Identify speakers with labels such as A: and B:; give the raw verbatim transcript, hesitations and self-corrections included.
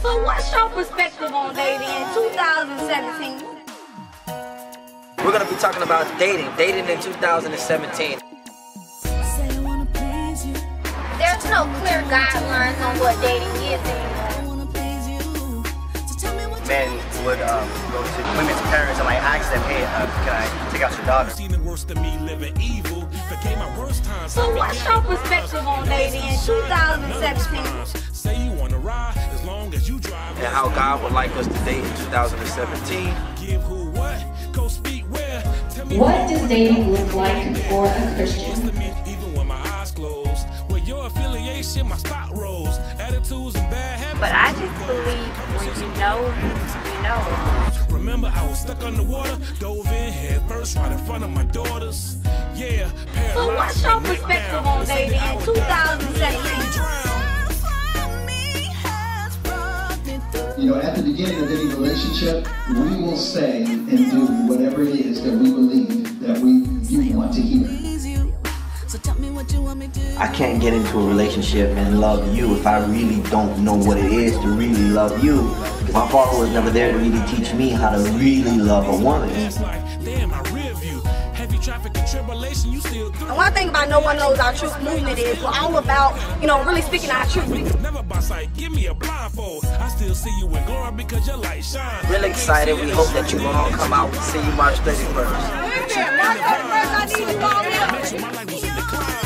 A: So what's your perspective on dating in two thousand seventeen?
B: We're going to be talking about dating, dating in two thousand seventeen.
A: There's no clear guidelines on what dating is anymore.
C: Men would um, go to women's parents and like ask them, hey, uh, can I take out your daughter?
A: So what's your perspective on dating in two thousand seventeen?
B: And how God would like us to date in two thousand seventeen.
D: What does dating look like for a Christian?
A: But I just believe when you know, you know.
E: Remember, I was stuck underwater, dove in head first right in front of my daughters. Yeah,
A: so what's your perspective on dating in two thousand seventeen?
F: You know, at the beginning of any relationship, we will say and do whatever it is that we believe that we you want to hear.
G: I can't get into a relationship and love you if I really don't know what it is to really love you. My father was never there to really teach me how to really love a woman.
A: And one thing about No One Knows Our Truth movement is we're all about, you know, really speaking our truth.
B: Really excited. We hope that you all come out and see you March thirty-first.
A: March thirty-first, I need to call you.